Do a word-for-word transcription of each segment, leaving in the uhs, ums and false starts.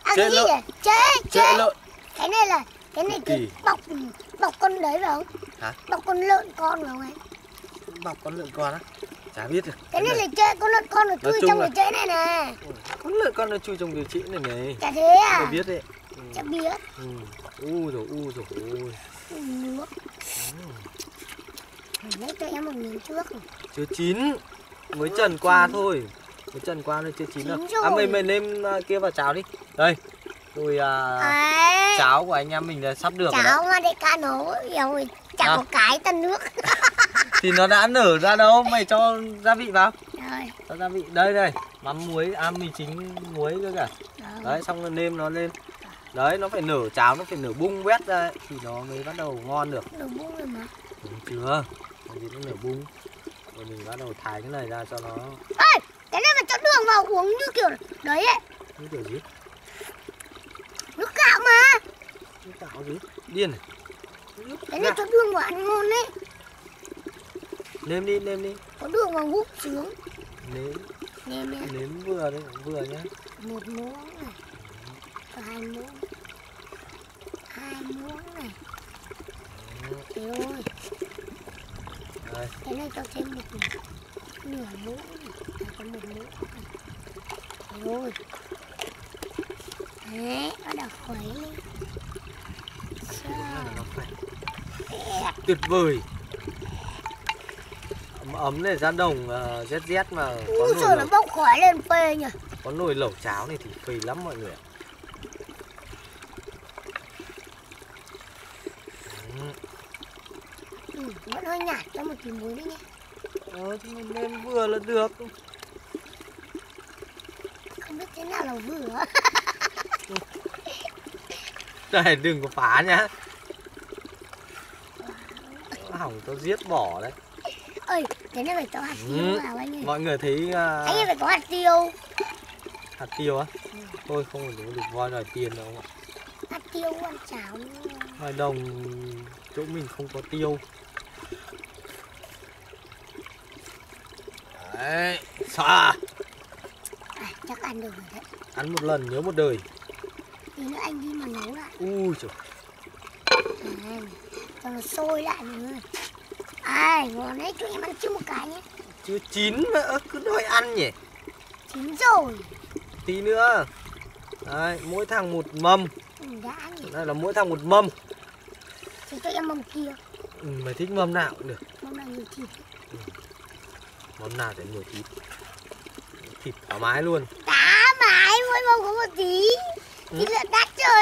À, cái gì lợn. vậy? Chế, chế. Trễ lợn. Cái này là, cái này cứ Kỳ. bọc, bọc con đấy phải không? Hả? Bọc con lợn con phải không anh? Bọc con lợn con á? Chả biết rồi. Cái này là chế, con lợn con nó Nói chui chung trong là- cái chế này nè. Con lợn con nó chui trong điều trị này này. Chả thế à? Mày biết đấy. Ừ. Chả biết. Ừ. U rồi, u rồi, ôi. Nước. Lấy cho em một miếng trước. Chưa chín. Mới trần qua thôi. Mới trần qua thôi, chưa chín đâu. Chín À rồi. mày mày nêm uh, kia vào cháo đi. Đây. Rồi uh, À, cháo của anh em mình là sắp được rồi cháo đấy. mà để cá nấu rồi chả À. có cái tân nước. Thì nó đã nở ra đâu, mày cho gia vị vào. Rồi. Cho gia vị đây đây, mắm muối, à mì chính muối nữa cả. Rồi. Đấy, xong rồi nêm nó lên. Đấy, nó phải nở cháo, nó phải nở bung quét ra ấy, thì nó mới bắt đầu ngon được. Đồ bung rồi mà. Đúng chưa? Bởi vì nó nở bung. Rồi mình bắt đầu thái cái này ra cho nó Ê, cái này mà cho đường vào uống như kiểu đấy ấy. như kiểu gì? Nước gạo mà. Cái tạo gì? Điên này. Cái này cho đường vào ăn ngon đấy. Nêm đi, nêm đi. Có đường vào hút sướng. Nếm, Nêm nha. nếm vừa đấy, vừa nhá. Một muỗng này. Và hai muỗng. Hai muỗng này. Thế ơi. Đây, Cái này cho thêm một nửa muỗng này. À, có một muỗng này. Thế rồi. Đấy, bắt đầu khuấy lên. thế này Sao? nó phải tuyệt vời. Ấm ấm này ra đồng uh, rét rét mà có Úi nồi giời, nó lẩu, bốc khói lên phê nhỉ. có nồi lẩu cháo này thì phê lắm mọi người ạ. Ừ. Ừ, vẫn hơi nhạt, cho một tí muối đi nhé. Ờ, thì mình nêm vừa là được. Không biết thế nào là vừa. Này đừng có phá nhá. Hỏng tao giết bỏ đấy. Ơi, thế này phải cho hạt tiêu Ừ. vào anh ơi. Mọi người thấy uh, Anh ấy phải có hạt tiêu. hạt tiêu á? Thôi không phải được voi đòi tiền đâu ạ. Hạt tiêu ăn cháo nữa. Ngoài đồng chỗ mình không có tiêu. Đấy, xòa. À, chắc ăn được rồi đấy. Ăn một lần nhớ một đời. Tí nữa anh đi mà nấu lại. Ui trời. À, cho nó sôi lại nữa. Ai, ngon đấy, cho em ăn trước một cái nhé. Chưa chín mà ơ, cứ đòi ăn nhỉ. Chín rồi. Tí nữa. Đấy, mỗi thằng một mâm. Ừ, đã nhỉ. Đây là mỗi thằng một mâm. Thì cho em mầm kia. Ừ, mày thích mâm nào cũng được. Mầm nào nhiều thịt. Mâm nào để nhiều thịt. Thịt thoải mái luôn. Tá mãi, mỗi mầm có một tí. Ừ. Thịt lợn đắt trời.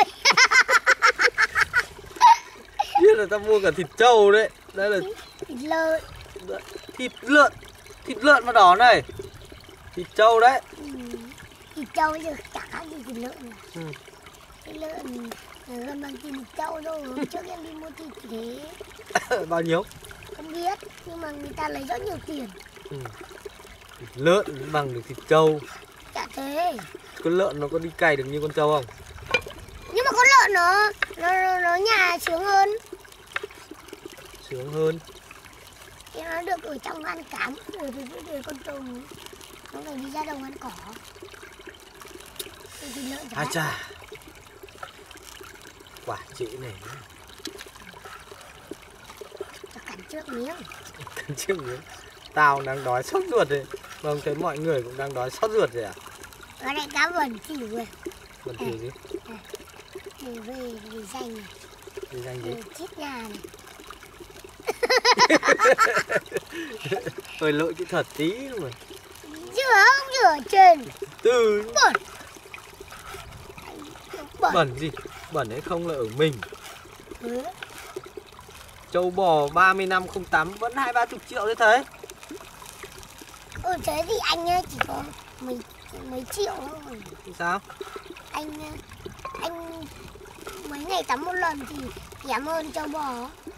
Biết là tao mua cả thịt trâu đấy. Đây là Thịt lợn. thịt lợn. Thịt lợn mà đỏ này. Thịt trâu đấy. Ừ. Thịt trâu giờ chả khác gì thịt lợn này. Ừ. Thịt lợn là gần bằng thịt trâu đâu. Hôm trước em đi mua thịt thế. Bao nhiêu? Không biết, nhưng mà người ta lấy rất nhiều tiền. Ừ. Thịt lợn bằng được thịt trâu. Chả thế. Con lợn nó có đi cày được như con trâu không? Nhưng mà con lợn nó nó nó, nó nhà sướng hơn. Sướng hơn. Thì nó được ở trong ăn cám. Rồi thì rồi con trâu nó phải đi ra đồng ăn cỏ. Thì thịt lợn chả À khác. chà. Quả chữ này. Cho cắn trước miếng. Chứ miếng. Tao đang đói sốt ruột rồi. Vâng, thấy mọi người cũng đang đói sốt ruột rồi à? Ở đây cá vần xỉu rồi. Còn kiểu gì? Thì về vì danh này. Vì danh gì? Về chít nhà này. Hơi lỗi kỹ thuật tí luôn rồi. Rửa không rửa trên. Từ Bẩn. Bẩn. bẩn gì? Bẩn hay không là ở mình. Ừ. Trâu bò ba mươi năm không tắm vẫn hai ba chục triệu đấy thấy. Ừ, thế thì anh ấy chỉ có mấy, mấy triệu thôi. Thì sao? Anh anh mấy ngày tắm một lần thì kém hơn trâu bò.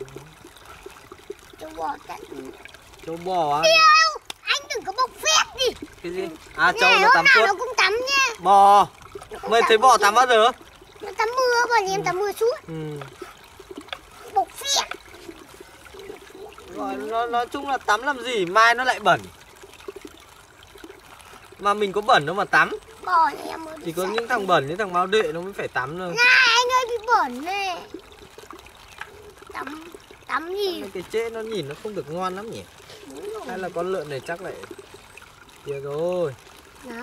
Trâu bò tận. Trâu bò á? Yêu, anh đừng có bốc phét đi. Cái gì? À Ngày trâu nó hôm tắm nào suốt. nó cũng tắm nha. Bò. Nó cũng Mày thấy tắm bò suốt. tắm bao giờ? Nó tắm mưa, còn em tắm mưa suốt. Ừ. Bốc phét. Gọi nó nói chung là tắm làm gì mai nó lại bẩn. Mà mình có bẩn đâu mà tắm. bò này em mới Chỉ có những thằng bẩn, những thằng máu đệ nó mới phải tắm thôi. Này anh ơi bị bẩn này. Tắm, tắm gì? Cái trễ nó nhìn nó không được ngon lắm nhỉ? Hay là con lợn này chắc lại kia rồi. Đó.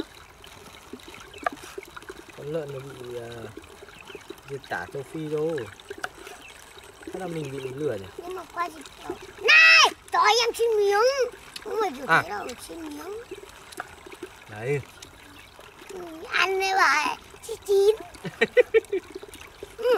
Con lợn nó bị uh, dịch tả châu Phi rồi. Thế là mình bị lừa nhỉ? Nhưng mà qua dịch đâu. Này, cho em xin miếng. Không phải được À. thế đâu, xin miếng. Đấy. Ừ, ăn đấy bà, chín chín. Ừ.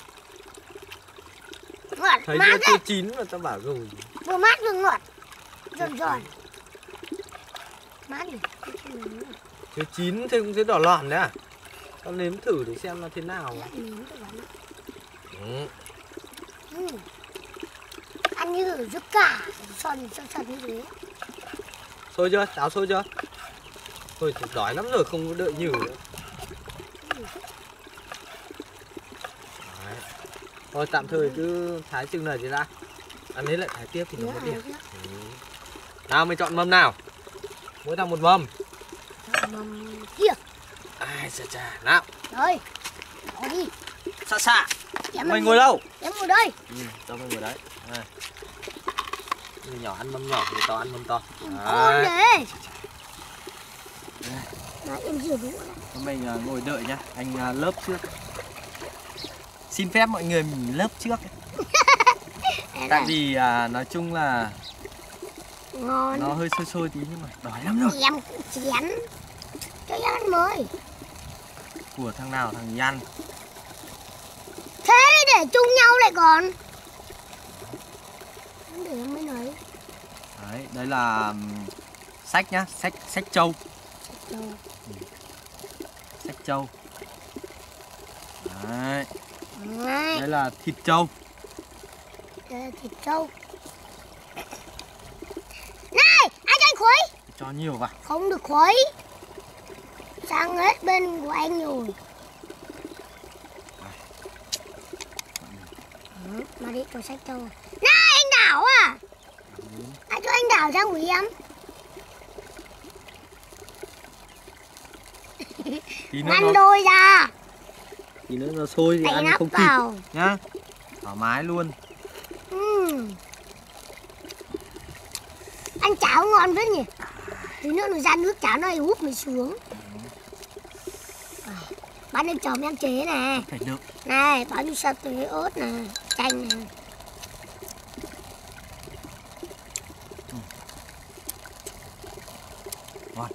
Ngọt, Thấy mát chưa đấy. chưa chín mà tao bảo rồi. Vừa mát vừa ngọt. Giòn giòn. Mát nhỉ? Chưa chín thì cũng thấy đỏ lòn đấy à? Tao nếm thử để xem nó thế nào. Lại miếng tôi bán. Ừ. Ừ. Ăn như ở giúp cả, sòn sòn sòn như thế. Sôi chưa? Cháo sôi chưa? Thôi thì đói lắm rồi, không có đợi nhiều nữa. Đấy. Thôi tạm thời cứ thái chừng này thì ra. Ăn lấy lại thái tiếp thì nó mới đẹp. Ừ. Nào mình chọn mâm nào? Mỗi thằng một mâm. Mầm kia. Ai chà chà, nào. Rồi, bỏ đi. Xạ xạ. Em Mày ngồi đâu? Em ngồi đây. Ừ, cho mày ngồi đấy. Này. Người nhỏ ăn mâm nhỏ, người to ăn mâm to. Con đấy. Đấy, em rửa đũa này. Mình uh, ngồi đợi nhá, anh uh, lớp trước. Xin phép mọi người mình lớp trước. Tại vì uh, nói chung là ngon. nó hơi sôi sôi tí nhưng mà đói lắm rồi. Em cũng chén. Cho em ăn mới. Của thằng nào thằng gì ăn. Thế để chung nhau lại còn. Để em mới nói. Đấy, đây là um, sách nhá, sách sách trâu. Đâu. Sách trâu. Đấy. Đấy. Đây là thịt trâu. Đây là thịt trâu. Này, anh cho anh khuấy. Cho nhiều vào. Không được khuấy. Sang hết bên của anh rồi. Ừ, mà đi cho sách trâu. Này, anh đảo à. Anh cho anh đảo sang của em. Tí nữa Ngăn nó, đôi ra. tí nữa nó sôi thì Đẩy ăn nắp không kịp vào. nhá. Thoải mái luôn. Ừ. Ăn cháo ngon rất nhỉ. Tí nữa nó ra nước cháo này húp nó xuống. Bán em chồng em chế nè. Phải được. Này, bao nhiêu sạch với ớt nè, chanh nè. Ngon.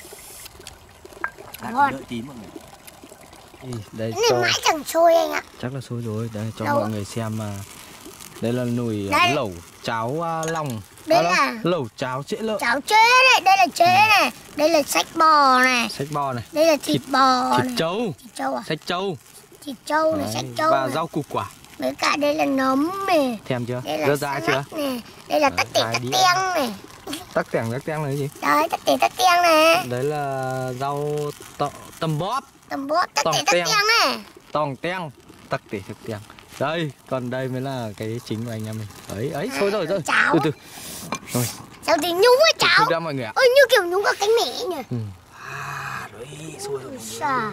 Ngon. Đợi tí mọi người. Đây Cái này mãi chẳng sôi anh ạ. chắc là sôi rồi. Đây cho Đâu? mọi người xem mà. Đây là nồi Đây. lẩu cháo uh, lòng. Đây À, là lẩu cháo trễ lợn. cháo chế này, đây là chế này, đây là sách bò này, Sách bò này. đây là thịt, Thịt- bò Thịt này. trâu. Thịt trâu à? Sách trâu. Thịt trâu này, Đấy, sách trâu và này. rau củ quả. Với cả đây là nấm này, Thèm chưa? đây là Rớt ra chưa? snack này, đây là Đấy, tắc tỉ hai tắc đĩa. tiếng này. Tắc tẻng tắc tẻng là cái gì? Đấy, tắc tỉ tắc tiếng này. Đấy là rau tọ, tầm bóp. Tầm bốt tắc Tòng tỉ tắc teng. tiếng này. Tòng teng. Tắc tỉ tắc tẻng. Đây, còn đây mới là cái chính của anh em mình. Ấy, ấy, sôi rồi rồi. Cháo. Từ từ. Rồi, Sao thì nhúng với cháo. chúc ra mọi người ạ. Ôi như kiểu nhúng vào cánh mẹ nhỉ. Ừ. À, đấy, sôi rồi. Ôi xà.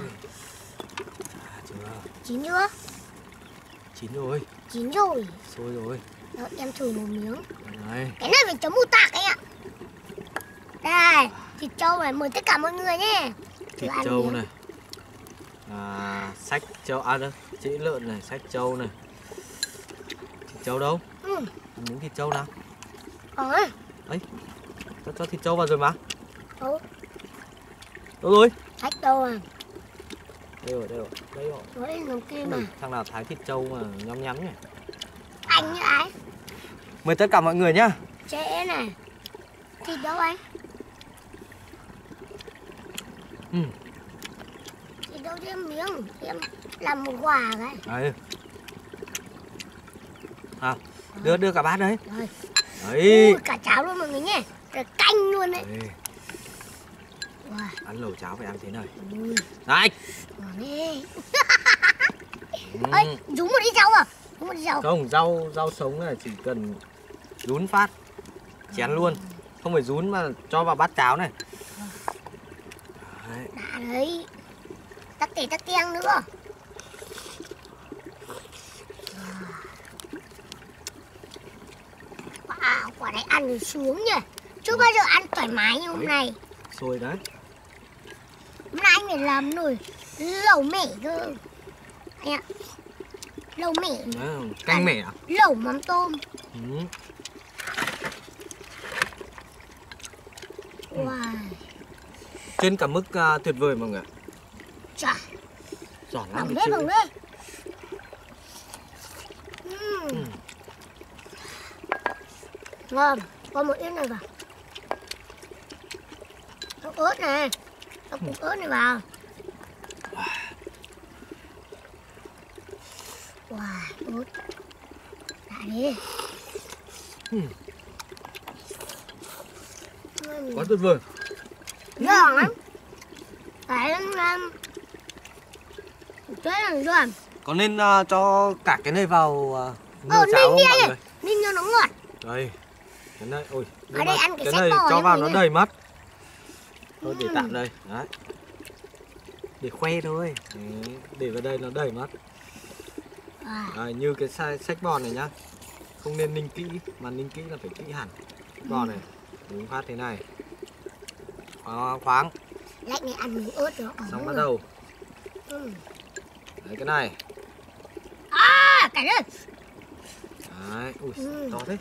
Chín chưa? Chín rồi. Chín rồi. Sôi rồi. Đó, em thử một miếng. Đấy. Cái này phải chấm mù tạc anh ạ. Đây, thịt trâu này, mời tất cả mọi người nhé. Thịt ăn trâu miếng. này. À, sách trâu à đâu, trĩ lợn này, sách trâu này. Thịt trâu đâu? Ừ, Miếng thịt trâu nào? còn á. Cho, cho thịt trâu vào rồi mà. Ừ, Đâu rồi? sách đâu à. Đây rồi, đây rồi. Đây rồi. Đấy, nó kia mà. Ui, thằng nào thái thịt trâu mà nhắm nhắm nhỉ? Anh như ai? Mời tất cả mọi người nhá. Trễ này. Thịt đâu anh? Ừ. Thịt đâu cho em miếng. Em làm một quả cái. Đấy. À, đưa đưa cả bát đấy. Rồi. Đấy. Ui, cả cháo luôn mọi người nhé. Rồi canh luôn đấy. Đấy. Wow. Ăn lẩu cháo phải ăn thế này. Ui, Này. ngon đi. Ừ. Ơi, rúm một đi rau à? Rúm một đi rau. Không, rau rau sống này chỉ cần rún phát chén luôn, không phải rún mà cho vào bát cháo này. Đấy. Đã Đấy. Tắc tỉ tắc tiếng nữa. Wow, quả này ăn thì sướng nhỉ. Chưa bao giờ ăn thoải mái như hôm nay. Sôi đấy. Hôm nay anh phải làm nồi lẩu mẻ cơ. Anh ạ. Lẩu mẻ. À, canh mẻ à? Lẩu mắm tôm. Ừ. Wow. Trên cả mức uh, tuyệt vời mọi người. Chà. Giỏi lắm. Bằng bếp bằng bếp. Ừ. Ngon. Có một ít này vào. Có ớt này. Có cục ớt này vào. Wow, ớt. Đã đi. Ừ. Quá tuyệt vời. Giòn lắm. Phải làm chết rồi giòn. Có nên uh, cho cả cái này vào uh, nồi Ờ, cháo ninh không đi mọi anh người? Ninh cho nó ngọt. Đây. Cái này, ôi. Ở đây ăn cái cái sách này bò cho như vào mình nó đây. đầy mất. Thôi để Ừ. tạm đây. Đấy. Để khoe thôi. Đấy. Để vào đây nó đầy mất. À. Đấy, như cái sai- sách bò này nhá. Không nên ninh kỹ, mà ninh kỹ là phải kỹ hẳn. Sách bò này, đúng phát thế này. Đó, khoáng. Lạnh này ăn miếng ớt rồi. Xong bắt đầu. Ừ. Đấy cái này. À, cái này. Đấy, ui, Ừ. to thế.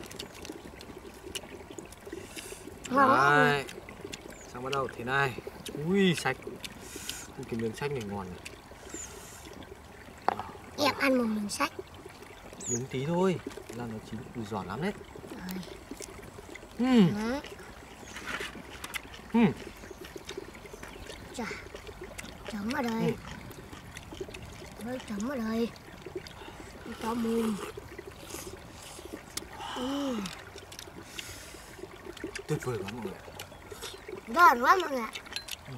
Ngon lắm. Đấy. Xong bắt đầu thế này. Ui, sách. Ui, cái miếng sách này ngon này. Em ăn một miếng sách. Miếng tí thôi là nó chín. Ui, giỏi lắm đấy. Rồi. Ừ. Đó. Ừ. Chà. Chấm vào đây. Rồi chấm vào đây. Cho mùi. Ừ. Tuyệt vời lắm mọi người. Ngon quá mọi người ạ. Ừ.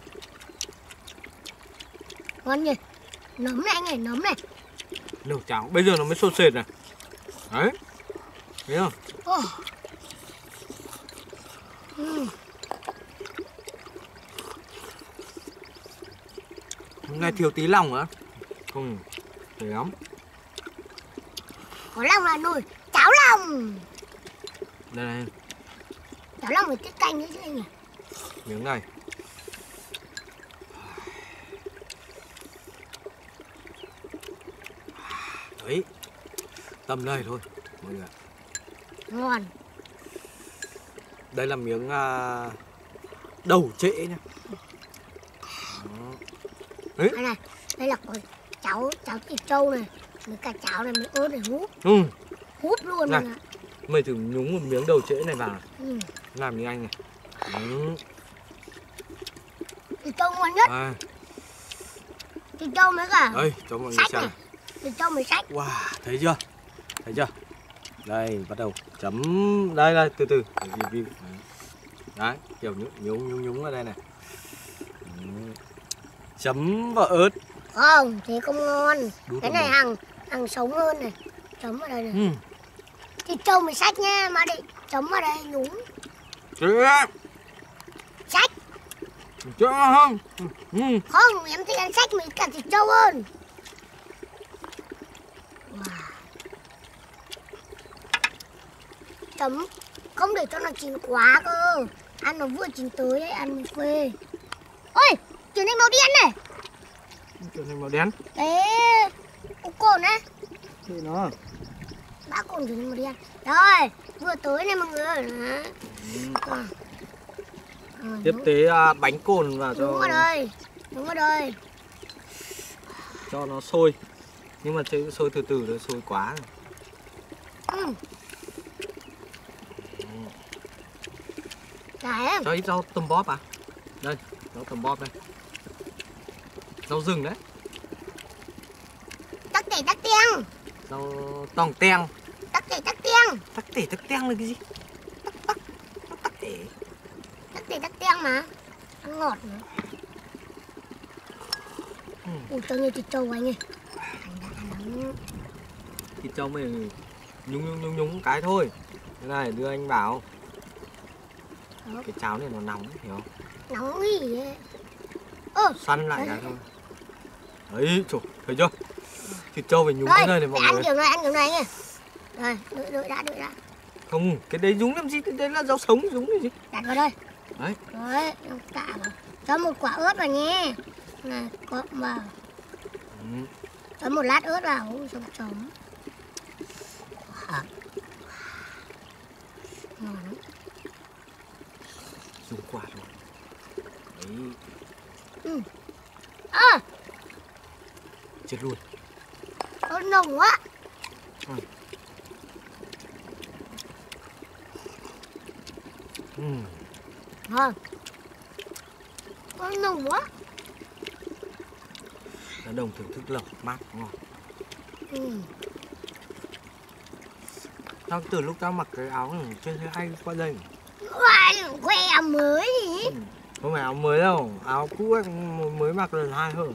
Ngon nhỉ. Nấm này anh này, nấm này. Nấu cháo bây giờ nó mới sốt sệt này. Đấy. Thấy không? Oh. Ừ. Hôm nay thiếu tí lòng nữa. Không, để lắm. Có lòng là nồi cháo lòng. Đây này, Cháo lòng với tiết canh nữa chứ anh nhỉ. miếng này. Đấy. Tầm đây thôi mọi người. Ngon. Đây là miếng à, đầu trễ nhá. Đó. Đấy. Đây này, đây là có cháo cháo thịt trâu này, với cả cháo này, với ớt này húp, Ừ. húp luôn Này. này. Mày thử nhúng một miếng đầu trễ này vào. Ừ. Làm như anh này. Ừ. Thịt trâu ngon nhất, À, thịt trâu với cả đây cho mọi người sách xem. này, thịt trâu với sách. Wow, thấy chưa? Thấy chưa? Đây, bắt đầu chấm. Đây, đây, từ từ. Để review. Đấy, đấy kiểu nhúng, nhúng, nhúng, nhúng ở đây này. Ừ. Chấm vào ớt. Không, thế không ngon. Đút Cái vào này bột. hàng hàng sống hơn này. Chấm vào đây này. Ừ. Thịt trâu với sách nha, mà đi chấm vào đây nhúng. Chưa. Sách. Chưa không? Ừ. Không, em thích ăn sách với cả thịt trâu hơn. Wow. Chấm không để cho nó chín quá cơ. Ăn nó vừa chín tới đấy, ăn quê. Ôi, chuyển thành màu đen này. Trở thành màu đen. Đấy, ốc cồn á. Thì nó. Ba cồn chuyển thành màu đen. Rồi, vừa tới này mọi người. Đó. Ừ. À. Rồi, Tiếp nhúng- tế à, bánh cồn vào nhúng cho vào đây. Nhúng vào đây. cho nó sôi. Nhưng mà chơi sôi từ từ, nó sôi quá. Ừ. Đấy, Cho ít rau tầm bóp à? Đây, rau tầm bóp đây. Rau rừng đấy. tắc tỉ tắc tiếng. Rau tòng teng. Tắc tỉ tắc tiếng. Tắc tể tắc teng là cái gì? Tắc tắc tắc tể. Tắc tỉ tắc tiếng mà. Ăn ngọt nữa. Ừ. Ui, cho nhiều thịt trâu anh ơi. Anh đã ăn lắm. Thịt trâu mình nhúng nhúng nhúng nhúng cái thôi. Thế này đưa anh bảo. Đó. Cái cháo này nó nóng hiểu không? Nóng gì ấy. Ừ. Săn lại cả thôi. Đấy, trời, thấy chưa? Thịt trâu phải nhúng Đây, cái này này mọi ăn người. kiểu này, ăn kiểu này nghe. Rồi, đợi, đợi đã, đợi đã. Không, cái đấy nhúng làm gì? Cái đấy là rau sống, nhúng cái gì? Đặt vào đây. Đấy. Đấy, tạ vào. Cho một quả ớt vào nhé. Này, có vào. Ừ. Cho một lát ớt vào, chấm chấm. Ngon lắm. Dùng quạt rồi. Đấy. Ừ. À, Chết luôn. nó nồng quá. Ừ. Ừ. Ngon. Nó nồng quá. Lá đồng thưởng thức lẩu mát ngon. Ừ. Tao từ lúc tao mặc cái áo này chưa thấy ai qua đây. Wow, khoe áo mới gì? Ừ. Không phải áo mới đâu, áo cũ ấy, mới mặc lần hai hơn.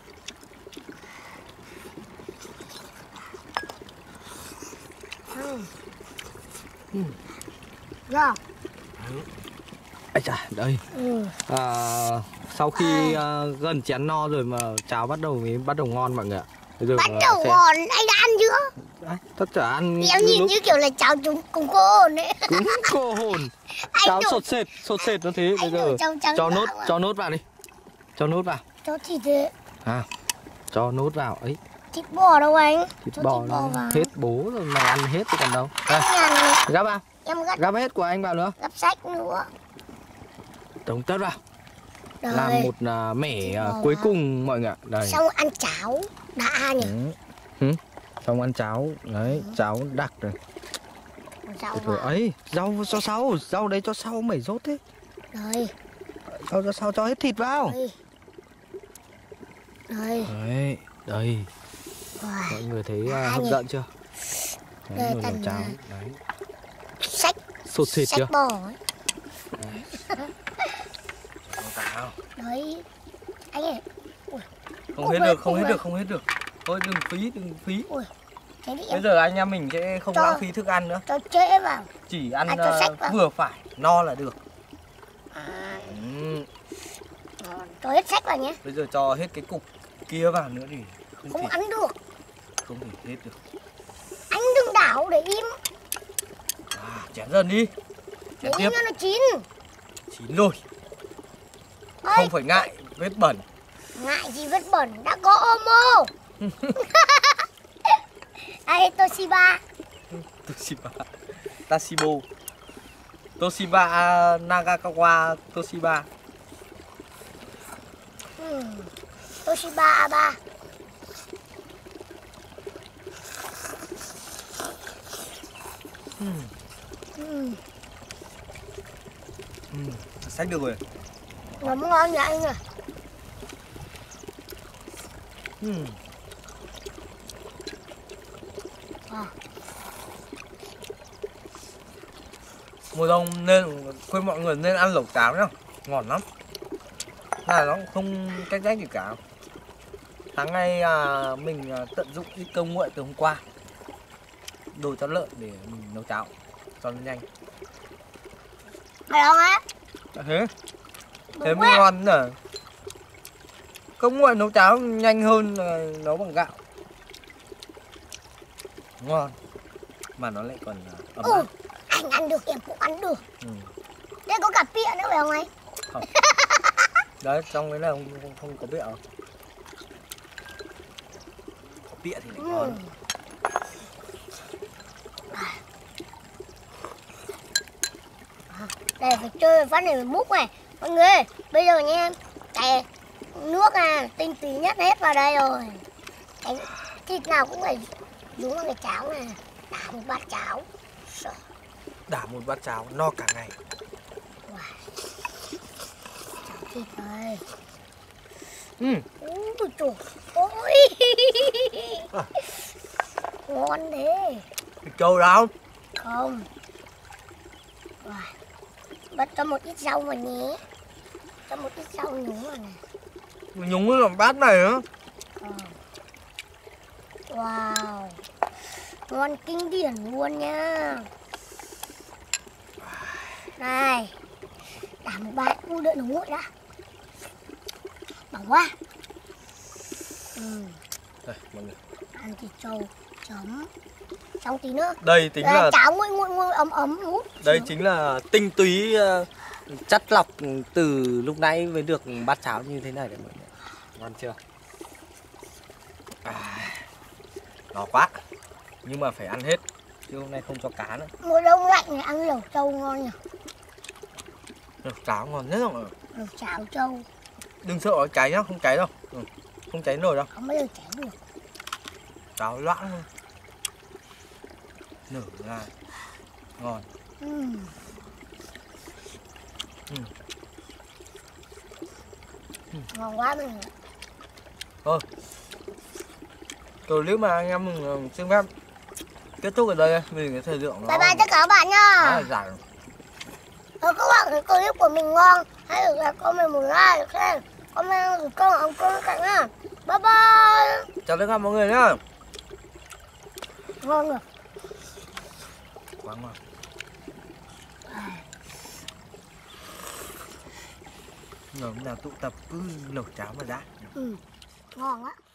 Ừ. Ừ. Rồi. Ây chà, đây. Ừ. À, sau khi à, gần chén no rồi mà cháo bắt đầu mới bắt đầu ngon mọi người ạ. Bây giờ Bắt đầu sẽ... ngon, anh đã ăn chưa? Đấy, tất cả ăn Em nhìn lúc... như kiểu là cháo trúng cùng cô hồn ấy. Cúng cô hồn. Cháo sột sệt, sột sệt nó thế. Bây giờ cho nốt, cho nốt vào đi. Cho nốt vào. Cho thịt thế. À, cho nốt vào ấy. Thịt bò đâu anh? Thịt cho bò thịt bò vào. hết bố rồi, mày ăn hết thì còn đâu. Đây, Nhà gắp vào. em gắp, Gắp hết của anh vào nữa. gắp sách nữa. Tổng tất vào. Đời. Làm một uh, mẻ uh, cuối cùng mọi người ạ. Đây. Xong ăn cháo đã nhỉ. Ừ. Ừ. Xong ăn cháo. Đấy, ừ. Cháo đặc rồi. Rau Thôi vào. ấy, rau cho sau, rau đấy cho sau mày rốt thế. Đây. Rau cho sau cho hết thịt vào. Đây. Đây. Đấy, đây. Wow. Mọi người thấy uh, hấp dẫn chưa? Đấy, Đây, nồi tần cháo. Đấy. Sách. Sốt thịt sách chưa? bò ấy. Đấy. Anh ơi. Ui. Không Ui, hết được, không ui. hết được, không hết được. Thôi đừng phí, đừng phí. Ui. Thế thì Bây em giờ anh em mình sẽ không cho- lãng phí thức ăn nữa. cho trễ vào. Chỉ ăn À, cho uh, sách vào. vừa phải, no là được. À, Ừ. ngon. Cho hết sách vào nhé. Bây giờ cho hết cái cục kia vào nữa thì không, Không thể, ăn được. không thể hết được. Anh đừng đảo để im. À, chén dần đi. Để Chén tiếp. im cho nó chín. Chín rồi. Ơi, Không phải ngại vết bẩn. ngại gì vết bẩn, đã có Omo. Đây, Toshiba. Toshiba. Tashibo. Toshiba Nagakawa Toshiba. Ừ. Toshiba a ba. Ừ. Ừ. Ừ. Xách được rồi. Ngấm ngon nhỉ anh à. Ừ. À. Mùa đông nên khuyên mọi người nên ăn lẩu cháo nhá, ngon lắm. Là nó không cách cách gì cả. Sáng nay à, mình à, tận dụng ít cơm nguội từ hôm qua, đồ cho lợn để mình nấu cháo cho nó nhanh. Phải không á? Thế Đúng thế mới quá. ngon nữa. Cơm nguội nấu cháo nhanh hơn là nấu bằng gạo. Ngon mà nó lại còn à, ấm Ừ, áp. anh ăn được em cũng ăn được. Ừ. Đây có cả pịa nữa phải không anh? Không. Đấy, trong cái này không, không, không có bịa. Có bịa thì lại ngon. Ừ. Đây phải chơi phát này phải múc này. Mọi người, bây giờ nha, cái nước à, tinh túy nhất hết vào đây rồi. Cái thịt nào cũng phải đúng vào cái cháo này. Đảo một bát cháo. Sợ. Đả một bát cháo no cả ngày. Wow. Cháo thịt rồi. Ừ. Ui trời ơi. À. Ngon thế. Thịt trâu đâu? Không. Wow. Bắt cho một ít rau vào nhé. Cho một ít rau nhúng vào này. Nhúng cái bát này nữa. Ờ. Wow. Ngon kinh điển luôn nha. Này. Đả một bát. Ui đợi nó nguội đã. ngon quá. Ừ. Đây, mọi người. Ăn thịt trâu chấm xong tí nữa Đây tính là cháo nguội nguội nguội ấm ấm hút. đây chính là tinh túy uh, chất lọc từ lúc nãy mới được bát cháo như thế này đấy mọi người. Ngon chưa? À, nó quá. Nhưng mà phải ăn hết chứ hôm nay không cho cá nữa. Mùa đông lạnh này ăn lẩu trâu ngon nhỉ? Lẩu cháo ngon nhất rồi. Lẩu cháo trâu. Đừng sợ nó cháy nhá, không cháy đâu. Ừ. Không cháy nổi đâu. Không bao giờ cháy được. Cháo loãng luôn. Nở ra. Ngon. Ừ. Ừ. Ừ. Ngon quá mình. Thôi. Clip mà anh em mình xin phép kết thúc ở đây vì cái thời lượng nó Bye bye tất cả các bạn nha. khá là dài. Nếu các bạn thấy clip của mình ngon, hãy để lại comment một like, share, comment một câu ông câu cạnh nha. Bye bye. Chào tất cả mọi người nhá. Ngon rồi. Quá ngon. Rồi hôm nào tụ tập cứ lẩu cháo mà ra. Ừ. Ngon á.